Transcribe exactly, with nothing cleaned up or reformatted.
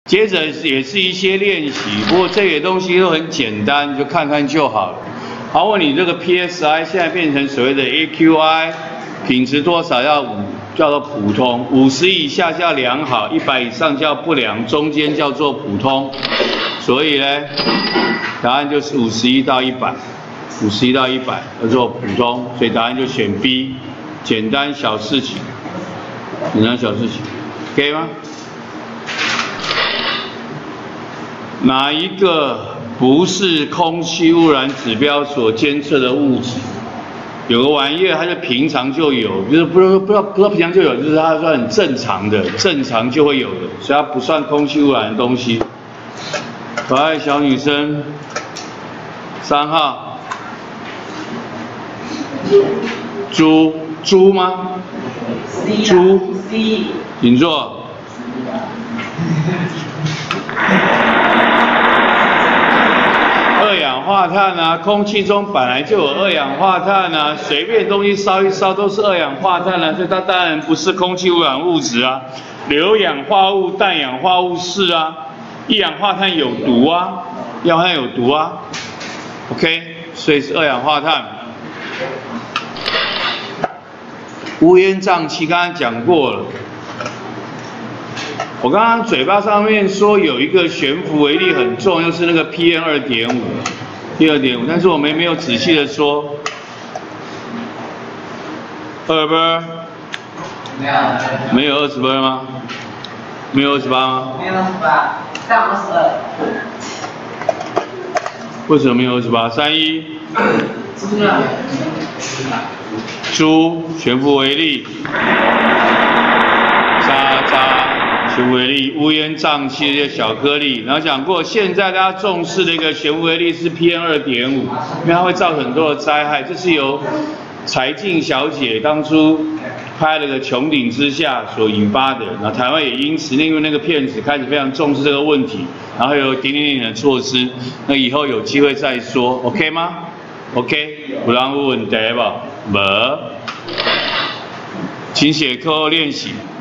接着也是一些练习，不过这些东西都很简单，你就看看就好了。好，问你这个 P S I 现在变成所谓的 A Q I， 品质多少要五，叫做普通，五十以下叫良好，一百以上叫不良，中间叫做普通。所以呢，答案就是五十一到一百，五十一到一百叫做普通，所以答案就选 B， 简单小事情，简单小事情，可以吗？哪一个不是空气污染指标所监测的物质？有个玩意儿，它是平常就有，就是不是不知道不知道平常就有，就是它算很正常的，正常就会有的，所以它不算空气污染的东西。可爱小女生，三号，猪猪吗？猪，请坐。二氧化碳啊，空气中本来就有二氧化碳啊，随便东西烧一烧都是二氧化碳啊，所以它当然不是空气污染物质啊。硫氧化物、氮氧化物是啊，一氧化碳有毒啊，一氧化碳有毒啊 ，OK， 所以是二氧化碳。乌烟瘴气刚刚讲过了。我刚刚嘴巴上面说有一个悬浮微粒很重，就是那个 P M 二点五 ，P M 二点五， 但是我们没有仔细的说。二分？没有。没有二十分吗？没有二十八吗？ 没有二十八，但二十二。 为什么没有二十八？三一。 猪呢？ 猪悬浮微粒。渣渣。悬浮微粒、乌烟瘴气这些小颗粒，然后讲过，现在大家重视的一个悬浮微粒是 P M 二点五，因为它会造成很多的灾害。这是由柴静小姐当初拍了个《穹顶之下》所引发的，然后台湾也因此因为那个片子开始非常重视这个问题，然后有点点点的措施。那以后有机会再说 ，OK 吗 ？OK， 有人有问题吧？没，请写课后练习。